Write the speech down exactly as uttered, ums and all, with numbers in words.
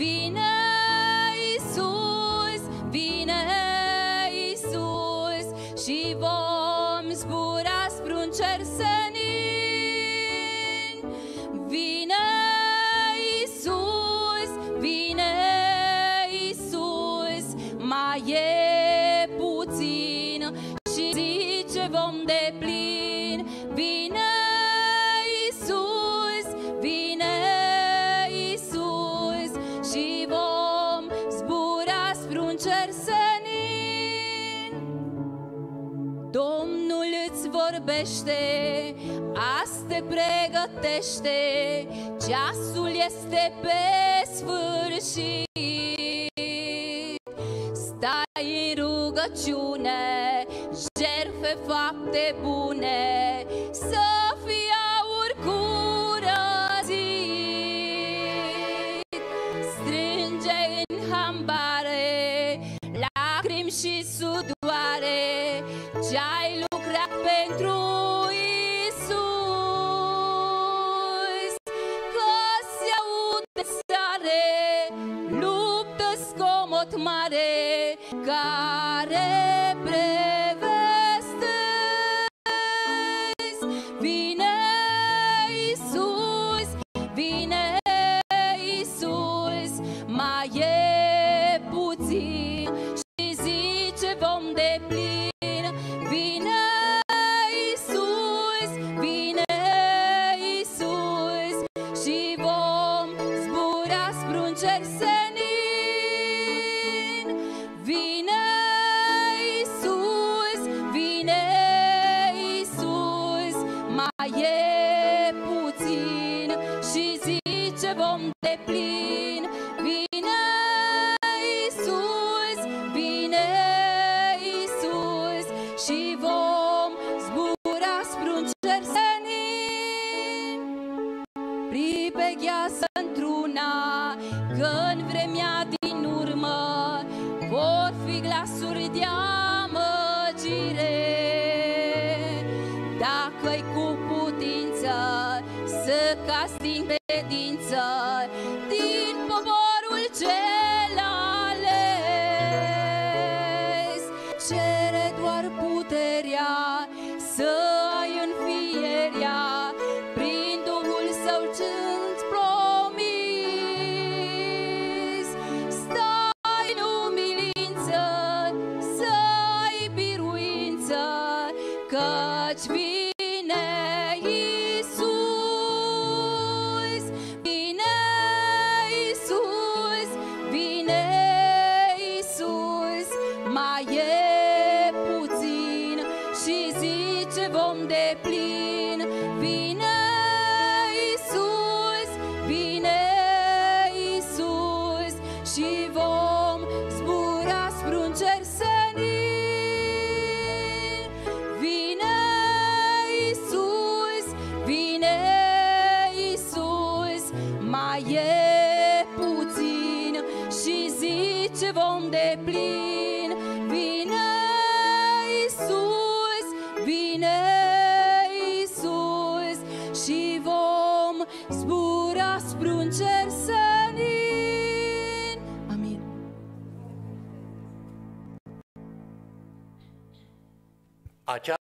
vine Iisus, vine Iisus și vom zbura spre-un cer senin. Vine Iisus, vine Iisus, mai e puțin și zice vom deplin. Vine Iisus, vine Iisus și vom zbura spre-un cer senin. Domnul îți vorbește, azi te pregătește, ceasul este pe sfârșit. Stai în rugăciune, jertfe fapte bune, să fii aur curățit. Strânge în hambare lacrimi și sudoare, ce-ai lucrat pentru Iisus. Că se aude sare, luptă scomot mare, care prevestesc. Vine Iisus, vine Iisus, mai e puțin și zice vom deplin. Vine Iisus, vine Iisus și vom zbura spre-un cer senin. Vine Iisus, vine Iisus, mai e puțin și zice vom deplin. Vine Iisus, vine Iisus și vom zbura spre-un cer senin. Priveghează într-una că în vremea din urmă vor fi glasuri de amăgire. Dacă-i cu putință să cazi din credință din poporul cel ales, cere doar puterea să ai înfierea, prin Duhul Său ce-ți promis. Stai în umilință, să ai biruință, căci vine Iisus, vine Iisus, vine Iisus, mai e puțin și zice vom deplin. Vine Iisus, vine Iisus și vom zbura spre-un cer senin. Vine Iisus, vine Iisus, mai e puțin și zice vom deplin. Vine Iisus, vine Iisus și vom zbura spre-un cer senin. Amin. Acea